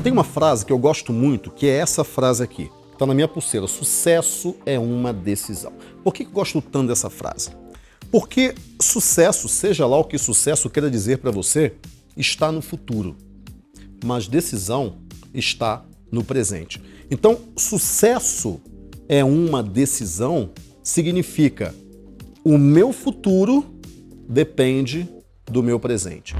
Tem uma frase que eu gosto muito, que é essa frase aqui. Está na minha pulseira. Sucesso é uma decisão. Por que eu gosto tanto dessa frase? Porque sucesso, seja lá o que sucesso queira dizer para você, está no futuro. Mas decisão está no presente. Então, sucesso é uma decisão significa o meu futuro depende do meu presente.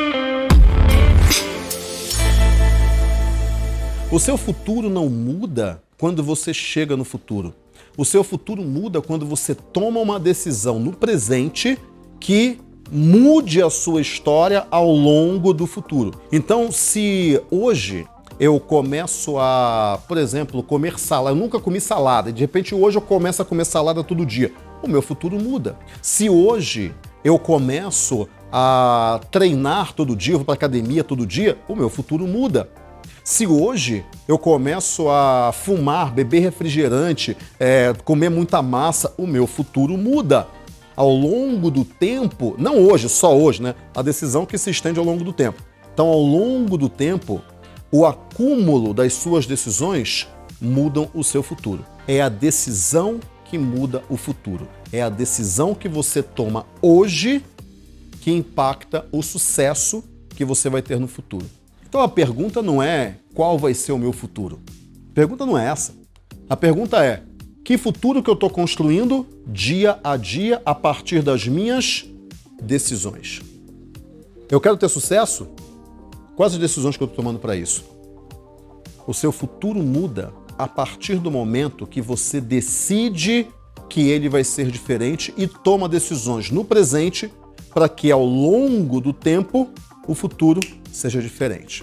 O seu futuro não muda quando você chega no futuro. O seu futuro muda quando você toma uma decisão no presente que mude a sua história ao longo do futuro. Então, se hoje eu começo a, por exemplo, comer salada, eu nunca comi salada, e de repente hoje eu começo a comer salada todo dia, o meu futuro muda. Se hoje eu começo a treinar todo dia, eu vou para academia todo dia, o meu futuro muda. Se hoje eu começo a fumar, beber refrigerante, comer muita massa, o meu futuro muda. Ao longo do tempo, não hoje, só hoje, né? A decisão que se estende ao longo do tempo. Então, ao longo do tempo, o acúmulo das suas decisões mudam o seu futuro. É a decisão que muda o futuro. É a decisão que você toma hoje que impacta o sucesso que você vai ter no futuro. Então a pergunta não é qual vai ser o meu futuro. A pergunta não é essa. A pergunta é que futuro que eu estou construindo dia a dia a partir das minhas decisões. Eu quero ter sucesso? Quais as decisões que eu estou tomando para isso? O seu futuro muda a partir do momento que você decide que ele vai ser diferente e toma decisões no presente para que ao longo do tempo o futuro seja diferente.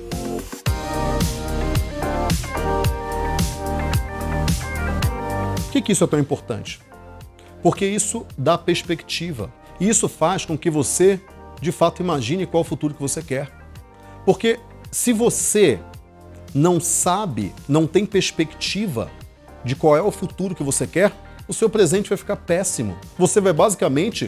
Por que isso é tão importante? Porque isso dá perspectiva. E isso faz com que você, de fato, imagine qual o futuro que você quer. Porque se você não sabe, não tem perspectiva de qual é o futuro que você quer, o seu presente vai ficar péssimo. Você vai basicamente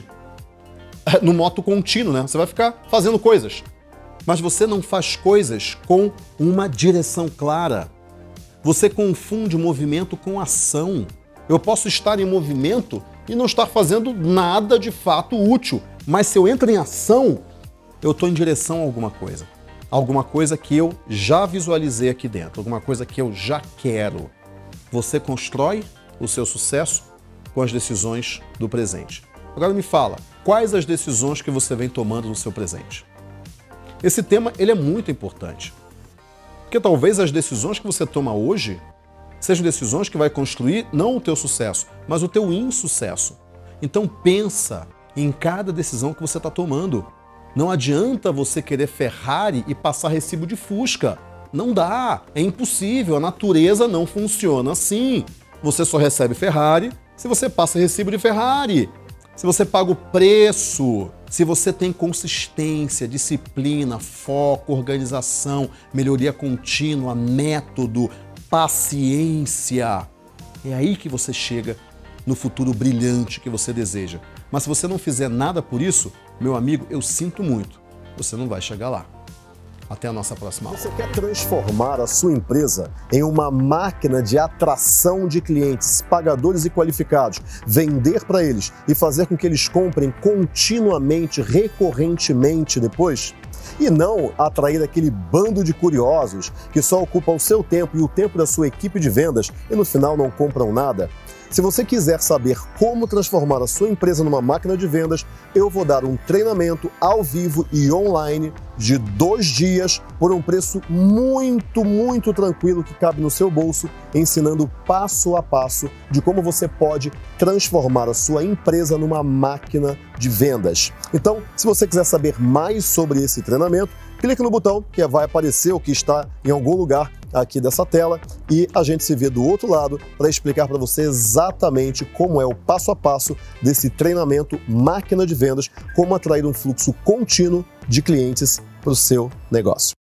no modo contínuo, né? Você vai ficar fazendo coisas. Mas você não faz coisas com uma direção clara. Você confunde movimento com ação. Eu posso estar em movimento e não estar fazendo nada de fato útil. Mas se eu entro em ação, eu estou em direção a alguma coisa. Alguma coisa que eu já visualizei aqui dentro. Alguma coisa que eu já quero. Você constrói o seu sucesso com as decisões do presente. Agora me fala, quais as decisões que você vem tomando no seu presente? Esse tema ele é muito importante, porque talvez as decisões que você toma hoje sejam decisões que vai construir não o teu sucesso, mas o teu insucesso. Então pensa em cada decisão que você está tomando. Não adianta você querer Ferrari e passar recibo de Fusca. Não dá, é impossível, a natureza não funciona assim. Você só recebe Ferrari se você passa recibo de Ferrari. Se você paga o preço, se você tem consistência, disciplina, foco, organização, melhoria contínua, método, paciência, é aí que você chega no futuro brilhante que você deseja. Mas se você não fizer nada por isso, meu amigo, eu sinto muito, você não vai chegar lá. Até a nossa próxima aula. Você quer transformar a sua empresa em uma máquina de atração de clientes, pagadores e qualificados, vender para eles e fazer com que eles comprem continuamente, recorrentemente depois? E não atrair aquele bando de curiosos que só ocupam o seu tempo e o tempo da sua equipe de vendas e no final não compram nada? Se você quiser saber como transformar a sua empresa numa máquina de vendas, eu vou dar um treinamento ao vivo e online de 2 dias por um preço muito tranquilo que cabe no seu bolso, ensinando passo a passo de como você pode transformar a sua empresa numa máquina de vendas. Então, se você quiser saber mais sobre esse treinamento, clique no botão que vai aparecer ou que está em algum lugar aqui dessa tela e a gente se vê do outro lado para explicar para você exatamente como é o passo a passo desse treinamento máquina de vendas, como atrair um fluxo contínuo de clientes para o seu negócio.